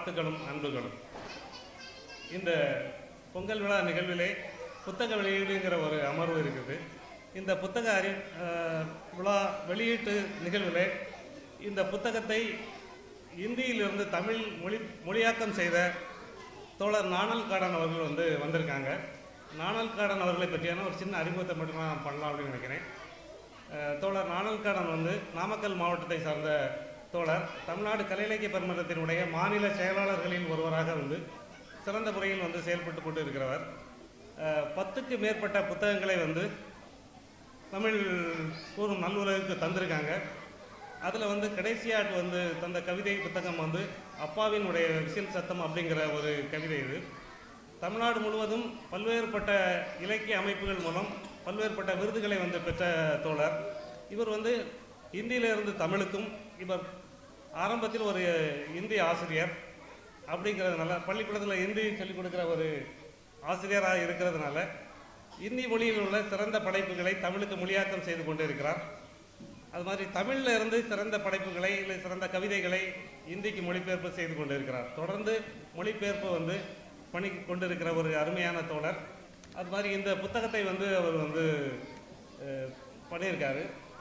வாழ்த்துக்களும் அன்புகளும். இந்த பொங்கல் விழா நிகழ்விலே புத்தக வெளியீடுங்கிற ஒரு அமர்வு இருக்குது. இந்த புத்தக விழா வெளியீட்டு நிகழ்விலே இந்த புத்தகத்தை இந்தியிலிருந்து தமிழ் மொழியாக்கம் செய்த தோழர் நாணல் காடன் அவர்கள் வந்திருக்காங்க. நாணல் காடன் அவர்களை பற்றியான ஒரு சின்ன அறிமுகத்தை மட்டும் நான் பண்ணலாம் அப்படின்னு நினைக்கிறேன். தோழர் நாணல் காடன் நாமக்கல் மாவட்டத்தை சார்ந்த தோழர். தமிழ்நாடு கலை இலக்கிய பெருமன்றத்தினுடைய மாநில செயலாளர்களில் ஒருவராக சிறந்த முறையில் செயல்பட்டு கொண்டு இருக்கிறவர். 10க்கு மேற்பட்ட புத்தகங்களை தமிழ் கூறும் நல்லுறவுக்கு தந்திருக்காங்க. அதில் கடைசியாக தந்த கவிதை புத்தகம் அப்பாவினுடைய விசில் சத்தம் அப்படிங்கிற ஒரு கவிதை. இது தமிழ்நாடு முழுவதும் பல்வேறுபட்ட இலக்கிய அமைப்புகள் மூலம் பல்வேறுபட்ட விருதுகளை பெற்ற தோழர். இவர் இந்தியிலிருந்து தமிழுக்கும், இவர் ஆரம்பத்தில் ஒரு இந்தி ஆசிரியர் அப்படிங்கிறதுனால, பள்ளிக்கூடத்தில் இந்தி சொல்லிக் கொடுக்குற ஒரு ஆசிரியராக இருக்கிறதுனால இந்தி மொழியில் உள்ள சிறந்த படைப்புகளை தமிழுக்கு மொழியாக்கம் செய்து கொண்டு இருக்கிறார். அது மாதிரி தமிழில் இருந்து சிறந்த படைப்புகளை இல்லை சிறந்த கவிதைகளை இந்திக்கு மொழிபெயர்ப்பு செய்து கொண்டு இருக்கிறார். தொடர்ந்து மொழிபெயர்ப்பு பண்ணி கொண்டிருக்கிற ஒரு அருமையான தோழர். அது மாதிரி இந்த புத்தகத்தை அவர் பண்ணியிருக்காரு.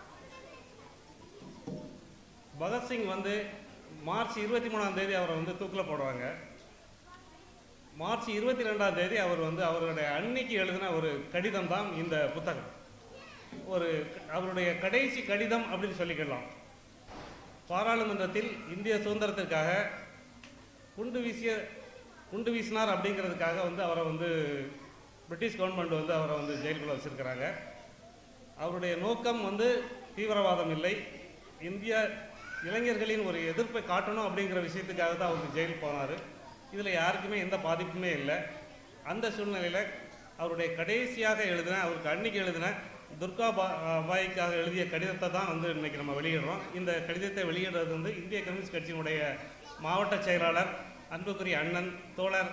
பகத்சிங் மார்ச் 23ஆம் தேதி அவரை தூக்கில் போடுவாங்க. மார்ச் 22ஆம் தேதி அவர் அவருடைய அன்னைக்கு எழுதின ஒரு கடிதம் தான் இந்த புத்தகம். அவருடைய கடைசி கடிதம் அப்படின்னு சொல்லிக்கலாம். பாராளுமன்றத்தில் இந்திய சுதந்திரத்திற்காக குண்டு வீசினார் அப்படிங்கிறதுக்காக அவரை பிரிட்டிஷ் கவர்மெண்ட் அவரை ஜெயிலுக்குள்ள வச்சிருக்கிறாங்க. அவருடைய நோக்கம் தீவிரவாதம் இல்லை, இந்திய இளைஞர்களின் ஒரு எதிர்ப்பை காட்டணும் அப்படிங்கிற விஷயத்துக்காக தான் அவர் ஜெயில் போனார். இதில் யாருக்குமே எந்த பாதிப்புமே இல்லை. அந்த சூழ்நிலையில் அவருடைய கடைசியாக அவருக்கு அன்னைக்கு எழுதின துர்கா பாய்க்காக எழுதிய கடிதத்தை தான் இன்றைக்கி நம்ம வெளியிடுறோம். இந்த கடிதத்தை வெளியிடுறது இந்திய கம்யூனிஸ்ட் கட்சியினுடைய மாவட்ட செயலாளர் அன்புக்குரிய அண்ணன் தோழர்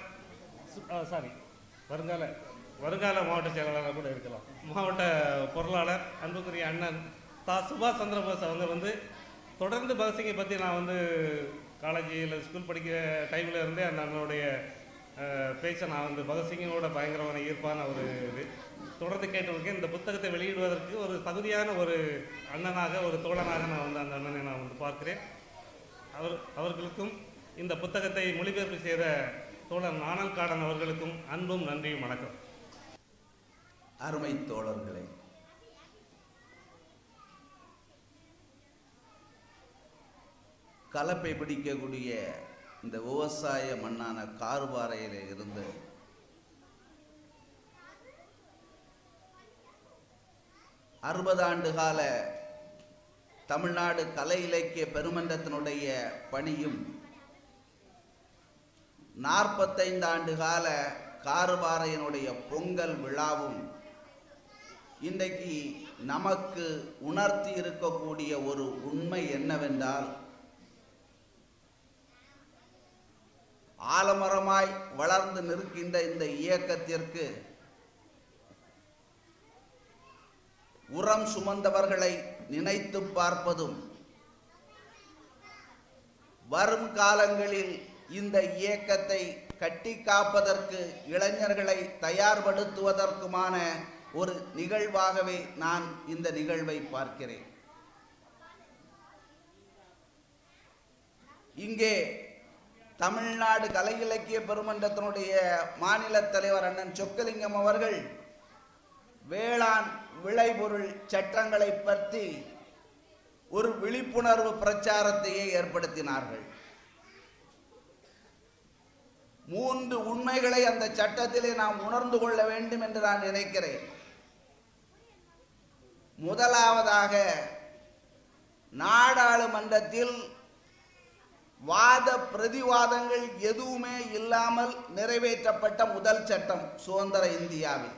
வருங்கால மாவட்ட செயலாளராக கூட இருக்கலாம், மாவட்ட பொருளாளர் அன்புக்குரிய அண்ணன் சுபாஷ் சந்திரபோஸ் அவங்க தொடர்ந்து பகத்சிங்கை பற்றி நான் காலேஜில் ஸ்கூல் படிக்கிற டைமில் இருந்தே அந்த அண்ணனுடைய பேச்சை நான் பகத்சிங்கோட பயங்கரமான ஈர்ப்பான ஒரு இது தொடர்ந்து கேட்டிருக்கேன். இந்த புத்தகத்தை வெளியிடுவதற்கு ஒரு தகுதியான ஒரு அண்ணனாக, ஒரு தோழனாக நான் அந்த அண்ணனை நான் பார்க்கிறேன். அவர்களுக்கும் இந்த புத்தகத்தை மொழிபெயர்ப்பு செய்த தோழர் நாணல் காடன் அவர்களுக்கும் அன்பும் நன்றியும் வணக்கம். அருமை தோழர்களே, கலப்பை பிடிக்கக்கூடிய இந்த விவசாய மண்ணான கார்பாறையில இருந்து ஆண்டு கால தமிழ்நாடு கலை இலக்கிய பெருமன்றத்தினுடைய பணியும் 45 ஆண்டு கால கார்பாறையினுடைய பொங்கல் விழாவும் இன்றைக்கு நமக்கு உணர்த்தி இருக்கக்கூடிய ஒரு உண்மை என்னவென்றால், ஆலமரமாய் வளர்ந்து நிற்கின்ற இந்த இயக்கத்திற்கு உரம் சுமந்தவர்களை நினைத்து பார்ப்பதும், வரும் காலங்களில் இந்த இயக்கத்தை கட்டி காப்பதற்கு இளைஞர்களை தயார்படுத்துவதற்குமான ஒரு நிகழ்வாகவே நான் இந்த நிகழ்வை பார்க்கிறேன். இங்கே தமிழ்நாடு கலை இலக்கிய பெருமன்றத்தினுடைய மாநில தலைவர் அண்ணன் சொக்கலிங்கம் அவர்கள் வேளாண் விளைபொருள் சட்டங்களை பற்றி ஒரு விழிப்புணர்வு பிரச்சாரத்தையே ஏற்படுத்தினார்கள். 3 உண்மைகளை அந்த சட்டத்திலே நாம் உணர்ந்து கொள்ள வேண்டும் என்று நான் நினைக்கிறேன். முதலாவதாக, நாடாளுமன்றத்தில் வாத பிரதிவாதங்கள் எதுவுமே இல்லாமல் நிறைவேற்றப்பட்ட முதல் சட்டம் சுதந்திர இந்தியாவில்.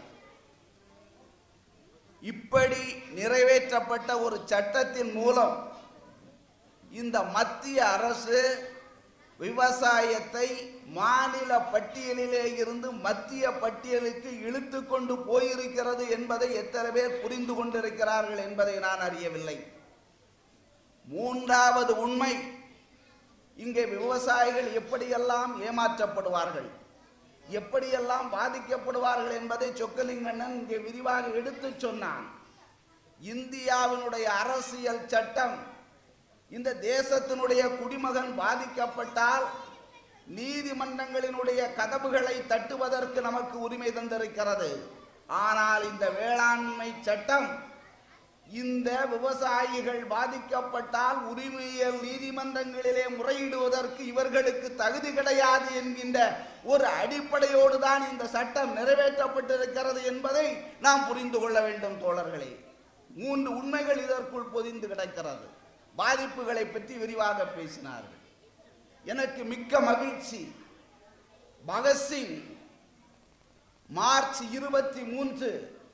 இப்படி நிறைவேற்றப்பட்ட ஒரு சட்டத்தின் மூலம் இந்த மத்திய அரசு விவசாயத்தை மாநில பட்டியலிலே இருந்து மத்திய பட்டியலுக்கு இழுத்து கொண்டு போயிருக்கிறது என்பதை எத்தனை பேர் புரிந்து கொண்டிருக்கிறார்கள் என்பதை நான் அறியவில்லை. மூன்றாவது உண்மை, இங்கே விவசாயிகள் எப்படியெல்லாம் ஏமாற்றப்படுவார்கள், எப்படியெல்லாம் பாதிக்கப்படுவார்கள் என்பதை சொக்கலிங்கண்ணன் இங்கே விரிவாக எடுத்து சொன்னான். இந்தியாவினுடைய அரசியல் சட்டம் இந்த தேசத்தினுடைய குடிமகன் பாதிக்கப்பட்டால் நீதிமன்றங்களினுடைய கதவுகளை தட்டுவதற்கு நமக்கு உரிமை தந்திருக்கிறது. ஆனால் இந்த வேளாண்மை சட்டம் இந்த விவசாயிகள் பாதிக்கப்பட்டால் உரிமையியல் நீதிமன்றங்களிலே முறையிடுவதற்கு இவர்களுக்கு தகுதி கிடையாது என்கின்ற ஒரு அடிப்படையோடு தான் இந்த சட்டம் நிறைவேற்றப்பட்டிருக்கிறது என்பதை நாம் புரிந்து கொள்ள வேண்டும் தோழர்களே. 3 உண்மைகள் இதற்குள் பொதிந்து கிடக்கிறது. பாதிப்புகளை பற்றி விரிவாக பேசினார்கள். எனக்கு மிக்க மகிழ்ச்சி, பகத்சிங் மார்ச் 23,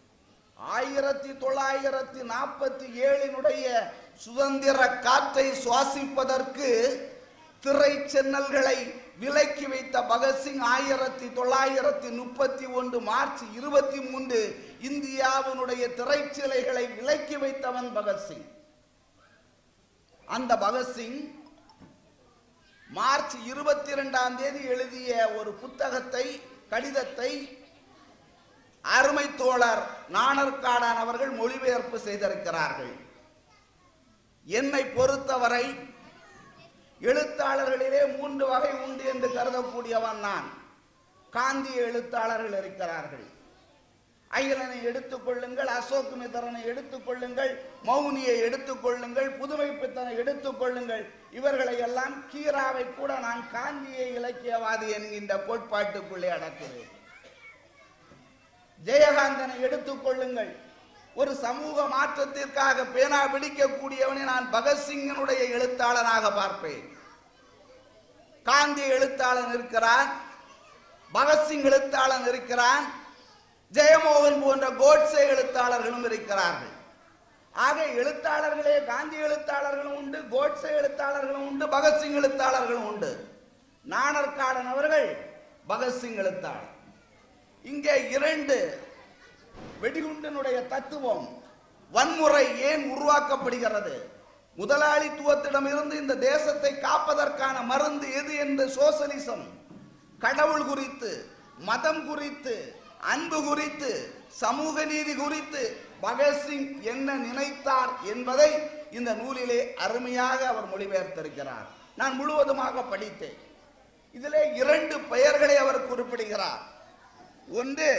1947 சுதந்திர காற்றை சுவாசிப்பதற்கு திரைச்சென்னல்களை விலக்கி வைத்த பகத்சிங் 1931 மார்ச் 23 இந்தியாவினுடைய திரைச்சிலைகளை விலக்கி வைத்தவன் பகத்சிங். அந்த பகத்சிங் மார்ச் 22 எழுதிய ஒரு புத்தகத்தை, கடிதத்தை அருமை தோழர் நாணர்காடான் அவர்கள் மொழிபெயர்ப்பு செய்திருக்கிறார்கள். என்னை பொறுத்தவரை எழுத்தாளர்களிலே 3 வகை உண்டு என்று கருதக்கூடியவன் நான். காந்திய எழுத்தாளர்கள் இருக்கிறார்கள். அகிலனை எடுத்துக்கொள்ளுங்கள், அசோக் மித்திரனை எடுத்துக்கொள்ளுங்கள், மௌனியை எடுத்துக்கொள்ளுங்கள், புதுமை பித்தனை எடுத்துக்கொள்ளுங்கள். இவர்களை எல்லாம், கீராவை கூட நான் காந்திய இலக்கியவாதி என்கின்ற கோட்பாட்டுக்குள்ளே அடக்குகிறேன். ஜெயகாந்தனை எடுத்துக்கொள்ளுங்கள், ஒரு சமூக மாற்றத்திற்காக பேனா பிடிக்கக்கூடியவனை நான் பகத்சிங்கனுடைய எழுத்தாளனாக பார்ப்பேன். காந்தி எழுத்தாளன் இருக்கிறான், பகத்சிங் எழுத்தாளன் இருக்கிறான், ஜெயமோகன் போன்ற கோட்சே எழுத்தாளர்களும் இருக்கிறார்கள். ஆக எழுத்தாளர்களே காந்தி எழுத்தாளர்களும் உண்டு, கோட்சே எழுத்தாளர்களும் உண்டு, பகத்சிங் எழுத்தாளர்களும் உண்டு. நாணர்காடன் அவர்கள் பகத்சிங் எழுத்தாளர். இங்கே 2 வெடிகுண்டினுடைய தத்துவம், வன்முறை ஏன் உருவாக்கப்படுகிறது, முதலாளித்துவத்திடமிருந்து இந்த தேசத்தை காப்பதற்கான மருந்து எது என்று சோசலிசம், கடவுள் குறித்து, மதம் குறித்து, அன்பு குறித்து, சமூக நீதி குறித்து பகத்சிங் என்ன நினைத்தார் என்பதை இந்த நூலிலே அருமையாக அவர் மொழிபெயர்த்திருக்கிறார். நான் முழுவதுமாக படித்தேன். இதிலே 2 பெயர்களை அவர் குறிப்பிடுகிறார். ஒன்று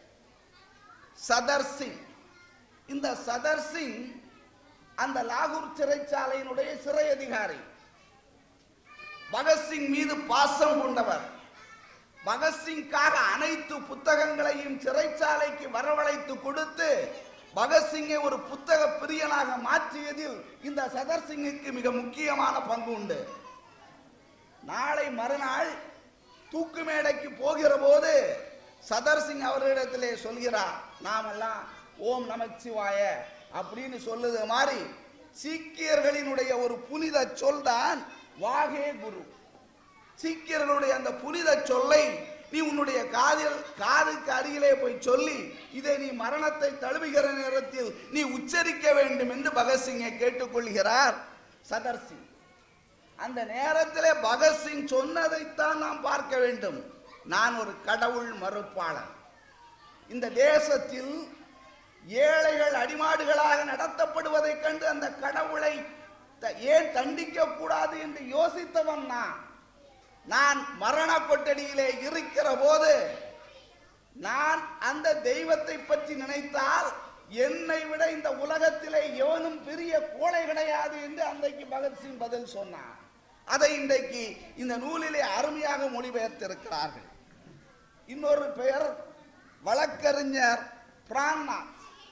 சதர் சிங். இந்த சதர் சிங் அந்த லாகூர் சிறைச்சாலையினுடைய சிறை அதிகாரி. பகத்சிங் மீது பாசம் கொண்டவர். பகத்சிங்காக அனைத்து புத்தகங்களையும் சிறைச்சாலைக்கு வரவழைத்து கொடுத்து பகத்சிங்கை ஒரு புத்தக பிரியனாக மாற்றியதில் இந்த சதர் சிங்குக்கு மிக முக்கியமான பங்கு உண்டு. நாளை மறுநாள் தூக்கு மேடைக்கு போகிற போது சதர் சிங் அவர்களிடத்திலே சொல்கிறார், நாமெல்லாம் ஓம் நமச்சிவாய அப்படின்னு சொல்லுது மாதிரி சீக்கியர்களினுடைய ஒரு புனித சொல் தான் வாகே குரு. சீக்கியர்களுடைய அந்த புனித சொல்லை நீ உன்னுடைய காதுக்கு அருகிலே போய் சொல்லி இதை நீ மரணத்தை தழுவுகிற நேரத்தில் நீ உச்சரிக்க வேண்டும் என்று பகத்சிங்கை கேட்டுக்கொள்கிறார் சதர் சிங். அந்த நேரத்திலே பகத்சிங் சொன்னதைத்தான் நாம் பார்க்க வேண்டும். நான் ஒரு கடவுள் மறுப்பாளன். இந்த தேசத்தில் ஏழைகள் அடிமாடுகளாக நடத்தப்படுவதைக் கண்டு அந்த கடவுளை ஏன் தண்டிக்க கூடாது என்று யோசித்தவன் நான் மரண கொட்டடியிலே இருக்கிற போது நான் அந்த தெய்வத்தை பற்றி நினைத்தால் என்னை விட இந்த உலகத்திலே எவனும் பெரிய கோழை கிடையாது என்று அன்றைக்கு பகத்சிங் பதில் சொன்னார். அதை இன்றைக்கு இந்த நூலிலே அருமையாக மொழிபெயர்த்திருக்கிறார்கள். இன்னொரு பெயர் வழக்கறிஞர் பிரான்நாத்.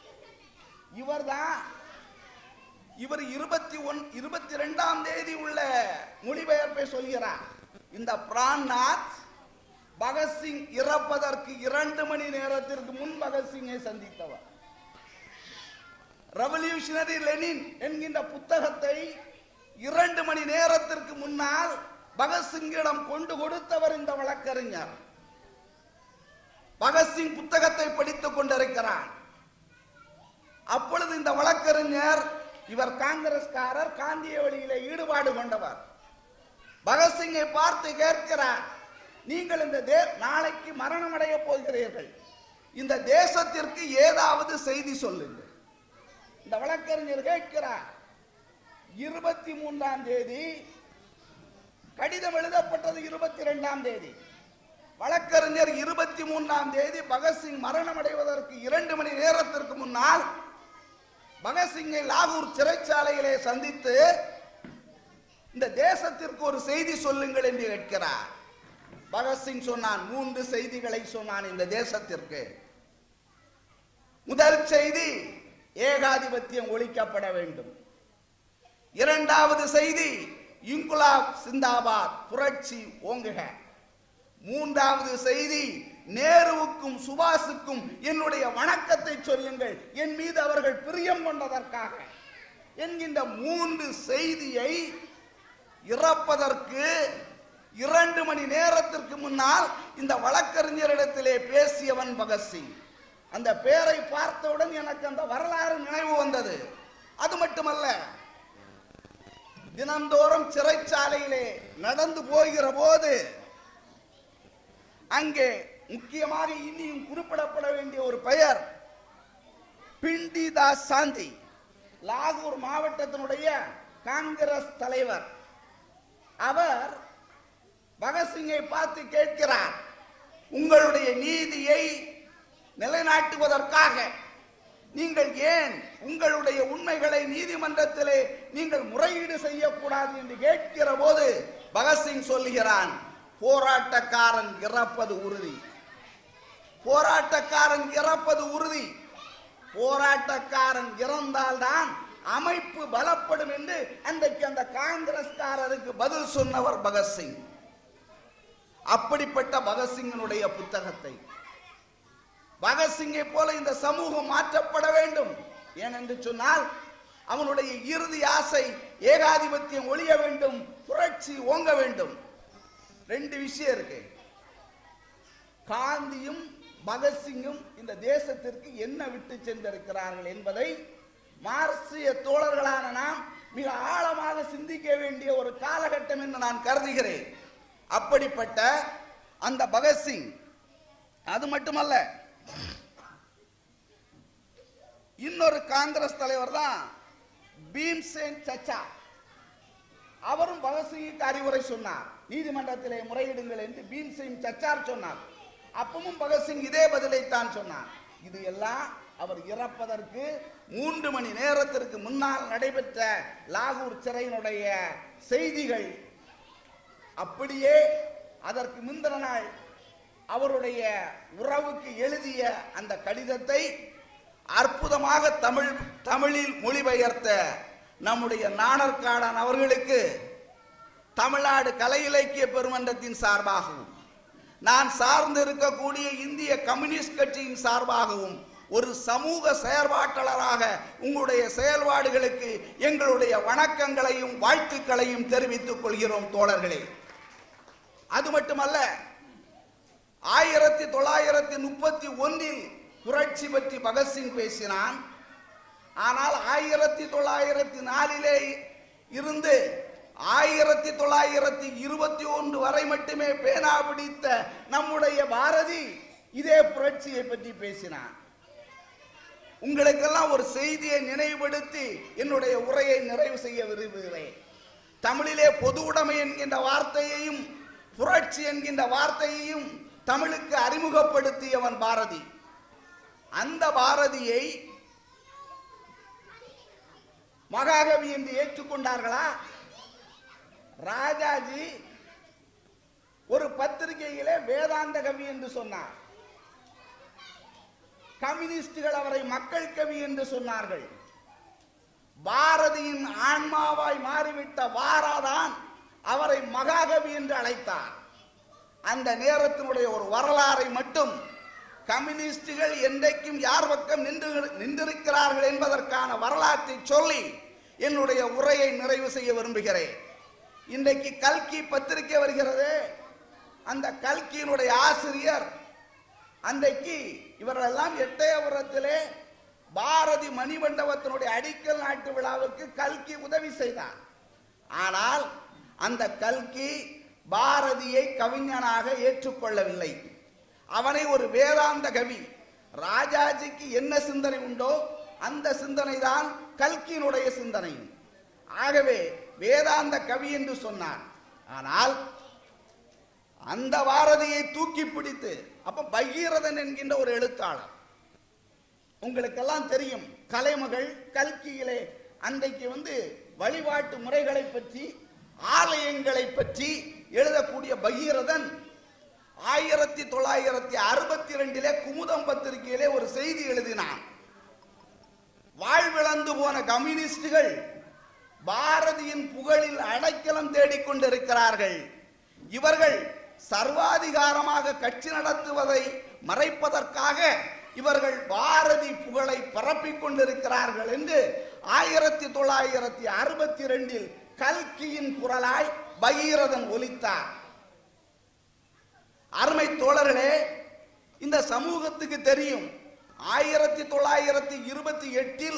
இவர் 22 உள்ள மொழிபெயர்ப்பை சொல்கிறார். இந்த பிரான்நாத் பகத்சிங் இறப்பதற்கு 2 மணி நேரத்திற்கு முன் பகத்சிங்கை சந்தித்தவர். ரெவல்யூஷனரி லெனின் என்கின்ற புத்தகத்தை 2 மணி நேரத்திற்கு முன்னால் பகத்சிங்கிடம் கொண்டு கொடுத்தவர் இந்த வழக்கறிஞர். பகத்சிங் புத்தகத்தை படித்துக் கொண்டிருக்கிறார். அப்பொழுது இந்த வழக்கறிஞர், இவர் காங்கிரஸ்காரர், காந்திய வழியிலே ஈடுபாடு கொண்டவர். பகத்சிங்கை பார்த்து கேட்கிறார், நீங்கள் இந்த நாளைக்கு மரணம் அடைய போகிறீர்கள், இந்த தேசத்திற்கு ஏதாவது செய்தி சொல்லுங்கள். இந்த வழக்கறிஞர் கேட்கிறார். 23ஆம் தேதி கடிதம் எழுதப்பட்டது, 22ஆம் தேதி. வழக்கறிஞர் 23ஆம் தேதி பகத்சிங் மரணம் அடைவதற்கு 2 மணி நேரத்திற்கு முன்னால் பகத்சிங்கை லாகூர் சிறைச்சாலையிலே சந்தித்து இந்த தேசத்திற்கு ஒரு செய்தி சொல்லுங்கள் என்று கேட்கிறார். பகத்சிங் சொன்னான், 3 செய்திகளை சொன்னான் இந்த தேசத்திற்கு. முதல் செய்தி, ஏகாதிபத்தியம் ஒழிக்கப்பட வேண்டும். 2வது செய்தி, இன்குலாப் சிந்தாபாத், புரட்சி ஓங்குக. 3வது செய்தி, நேருவுக்கும் சுபாஷுக்கும் என்னுடைய வணக்கத்தை சொல்லுங்கள், என் மீது அவர்கள் பிரியம் கொண்டதற்காக என்கின்ற 3 செய்தியை இறப்பதற்கு 2 மணி நேரத்திற்கு முன்னால் இந்த வழக்கறிஞரிடத்திலே பேசியவன் பகத்சிங். அந்த பேரை பார்த்தவுடன் எனக்கு அந்த வரலாறு நினைவு வந்தது. அது மட்டுமல்ல, தினந்தோறும் சிறைச்சாலையிலே நடந்து போகிற போது அங்கே முக்கியமாக இனியும் குறிப்பிடப்பட வேண்டிய ஒரு பெயர், பிண்டிதாஸ் சாந்தி, லாகூர் மாவட்டத்தினுடைய காங்கிரஸ் தலைவர். அவர் பகத்சிங்கை பார்த்து கேட்கிறார், உங்களுடைய நீதியை நிலைநாட்டுவதற்காக நீங்கள் ஏன் உங்களுடைய உண்மைகளை நீதிமன்றத்திலே நீங்கள் முறையீடு செய்யக்கூடாது என்று கேட்கிற போது பகத்சிங் சொல்லுகிறான், போராட்டக்காரன் இறப்பது உறுதி, போராட்டக்காரன் இறப்பது உறுதி, போராட்டக்காரன் இறந்தால்தான் அமைப்பு பலப்படும் என்று அன்றைக்கு அந்த காங்கிரஸ்காரருக்கு பதில் சொன்னவர் பகத்சிங். அப்படிப்பட்ட பகத்சிங்கினுடைய புத்தகத்தை, பகத்சிங்கை போல இந்த சமூகம் மாற்றப்பட வேண்டும். ஏனென்று சொன்னால் அவனுடைய இறுதி ஆசை ஏகாதிபத்தியம் ஒழிய வேண்டும், புரட்சி ஓங்க வேண்டும். 2 விஷயம் இருக்கு. காந்தியும் பகத்சிங்கும் இந்த தேசத்திற்கு என்ன விட்டு சென்றிருக்கிறார்கள் என்பதை மார்க்சிய தோழர்களான நாம் மிக ஆழமாக சிந்திக்க வேண்டிய ஒரு காலகட்டம் என்று நான் கருதுகிறேன். அப்படிப்பட்ட அந்த பகத்சிங், அது மட்டுமல்ல, இன்னொரு காங்கிரஸ் தலைவர் தான் பீம்சேன் சச்சா. அவரும் பகத்சிங்குக்கு அறிவுரை சொன்னார், நீதிமன்றத்திலே முறையிடுங்கள் என்று பீம்சேன் சச்சார் சொன்னார். அப்பவும் பகத்சிங் இதே பதிலைத்தான் சொன்னார். இது எல்லாம் அவர் இறப்பதற்கு 3 மணி நேரத்திற்கு முன்னால் நடைபெற்ற லாகூர் சிறையினுடைய செய்திகள். அப்படியே அதற்கு முந்தின நாள் அவருடைய உறவுக்கு எழுதிய அந்த கடிதத்தை அற்புதமாக தமிழில் மொழிபெயர்த்த நம்முடைய நாணர்காடன் அவர்களுக்கு தமிழ்நாடு கலை இலக்கிய பெருமன்றத்தின் சார்பாகவும் நான் சார்ந்து இருக்கக்கூடிய இந்திய கம்யூனிஸ்ட் கட்சியின் சார்பாகவும் ஒரு சமூக செயற்பாட்டாளராக உங்களுடைய செயல்பாடுகளுக்கு எங்களுடைய வணக்கங்களையும் வாழ்த்துக்களையும் தெரிவித்துக் கொள்கிறோம் தோழர்களே. அது மட்டுமல்ல, 1931 புரட்சி பற்றி பகத்சிங் பேசினான். ஆனால் 1904 இருந்து 1921 வரை மட்டுமே பேனா பிடித்த நம்முடைய பாரதி இதே புரட்சியை பற்றி பேசினான். உங்களுக்கெல்லாம் ஒரு செய்தியை நினைவுபடுத்தி என்னுடைய உரையை நிறைவு செய்ய விரும்புகிறேன். தமிழிலே பொது உடைமை என்கின்ற வார்த்தையையும் புரட்சி என்கின்ற வார்த்தையையும் தமிழுக்கு அறிமுகப்படுத்தியவன் பாரதி. அந்த பாரதியை மகாகவி என்று ஏற்றுக்கொண்டார்களா? ராஜாஜி ஒரு பத்திரிகையிலே வேதாந்த கவி என்று சொன்னார். கம்யூனிஸ்டுகள் அவரை மக்கள் கவி என்று சொன்னார்கள். பாரதியின் ஆன்மாவாய் மாறிவிட்ட வாராதான் அவரை மகாகவி என்று அழைத்தார். அந்த நேரத்தினுடைய ஒரு வரலாறை மட்டும் கம்யூனிஸ்டுகள் என்றைக்கும் யார் பக்கம் நின்றிருக்கிறார்கள் என்பதற்கான வரலாற்றை சொல்லி என்னுடைய உரையை நிறைவு செய்ய விரும்புகிறேன். இன்றைக்கு கல்கி பத்திரிகை வருகிறது. அந்த கல்கியினுடைய ஆசிரியர் அன்றைக்கு இவரெல்லாம் எட்டயபுரத்திலே பாரதி மணிமண்டபத்தினுடைய அடிக்கல் நாட்டு விழாவுக்கு கல்கி உதவி செய்தார். ஆனால் அந்த கல்கி பாரதியை கவிஞனாக ஏற்றுக்கொள்ளவில்லை. அவனை ஒரு வேதாந்த கவி. ராஜாஜிக்கு என்ன சிந்தனை உண்டோ அந்த சிந்தனை தான் கல்கியினுடைய சிந்தனை. ஆகவே வேதாந்த கவி என்று சொன்னார். ஆனால் அந்த பாரதியை தூக்கி பிடித்து அப்ப பகீரதன் என்கின்ற ஒரு எழுத்தாளர், உங்களுக்கெல்லாம் தெரியும், கலைமகள் கல்கியிலே அன்றைக்கு வழிபாட்டு முறைகளை பற்றி ஆலயங்களை பற்றி எழுதக்கூடிய பகீரதன் 1962 குமுதம் பத்திரிகையிலே ஒரு செய்தி எழுதினான். வாழ்விழந்து போன கம்யூனிஸ்டுகள் பாரதியின் புகழில் அடைக்கலம் தேடிக்கொண்டிருக்கிறார்கள். இவர்கள் சர்வாதிகாரமாக கட்சி நடத்துவதை மறைப்பதற்காக இவர்கள் பாரதி புகழை பரப்பிக் கொண்டிருக்கிறார்கள் என்று 1962 கல்கியின் குரலாய் பகீரதன் ஒலித்தார். அருமை தோழர்களே, இந்த சமூகத்துக்கு தெரியும் 1928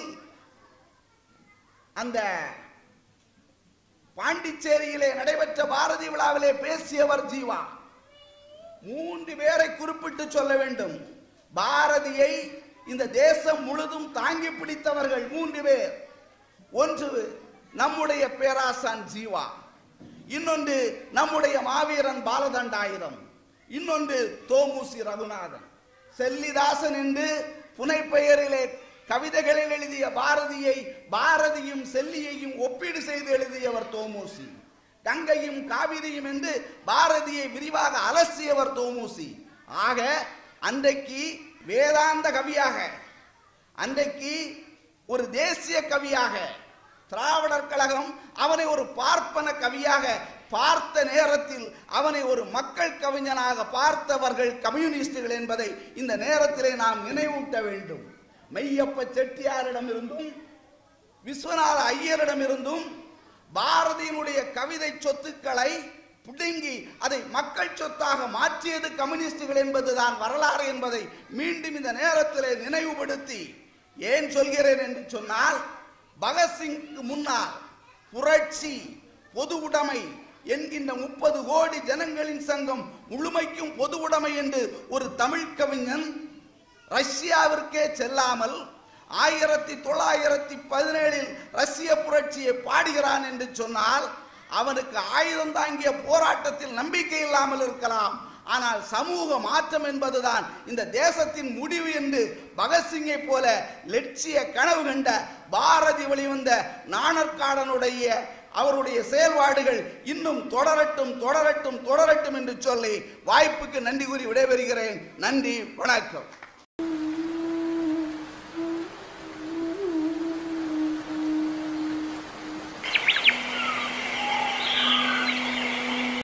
அந்த பாண்டிச்சேரியிலே நடைபெற்ற பாரதி விழாவிலே பேசியவர் ஜீவா. 3 பேரை குறிப்பிட்டு சொல்ல வேண்டும். பாரதியை இந்த தேசம் முழுதும் தாங்கி பிடித்தவர்கள் 3 பேர். ஒன்று நம்முடைய பேராசான் ஜீவா, இன்னொன்று நம்முடைய மாவீரன் பாலதண்டாயுதம், இன்னொன்று தோமுசி ரகுநாதன். செல்லிதாசன் என்று புனைப்பெயரிலே கவிதைகளில் எழுதிய பாரதியை பாரதியும் செல்லியையும் ஒப்பீடு செய்து எழுதியவர் தோமுசி. கங்கையும் காவிரியும் என்று பாரதியை விரிவாக அலசியவர் தோமுசி. ஆக அன்றைக்கு வேதாந்த கவியாக, அன்றைக்கு ஒரு தேசிய கவியாக திராவிடர் கழகம் அவனை ஒரு பார்ப்பன கவியாக பார்த்த நேரத்தில் அவனை ஒரு மக்கள் கவிஞனாக பார்த்தவர்கள் கம்யூனிஸ்டுகள் என்பதை இந்த நேரத்திலே நாம் நினைவூட்ட வேண்டும். மெய்யப்ப செட்டியாரிடமிருந்தும் விஸ்வநாத ஐயரிடமிருந்தும் பாரதியினுடைய கவிதை சொத்துக்களை பிடுங்கி அதை மக்கள் சொத்தாக மாற்றியது கம்யூனிஸ்டுகள் என்பதுதான் வரலாறு என்பதை மீண்டும் இந்த நேரத்திலே நினைவுபடுத்தி ஏன் சொல்கிறேன் என்று சொன்னால், பகத்சிங்க்கு முன்னால் புரட்சி, பொது உடைமை என்கின்ற 30 கோடி ஜனங்களின் சங்கம் முழுமைக்கும் பொது உடைமை என்று ஒரு தமிழ் கவிஞன் ரஷ்யாவிற்கே செல்லாமல் 1917 ரஷ்ய புரட்சியை பாடுகிறான் என்று சொன்னால் அவனுக்கு ஆயுதம் தாங்கிய போராட்டத்தில் நம்பிக்கை இல்லாமல் இருக்கலாம். ஆனால் சமூக மாற்றம் என்பதுதான் இந்த தேசத்தின் முடிவு என்று பகத்சிங்கை போல லட்சிய கனவு கண்ட பாரதி வெளிவந்த நாணற்காடனுடைய அவருடைய செயல்பாடுகள் இன்னும் தொடரட்டும் தொடரட்டும் தொடரட்டும் என்று சொல்லி வாய்ப்புக்கு நன்றி கூறி விடைபெறுகிறேன். நன்றி, வணக்கம்.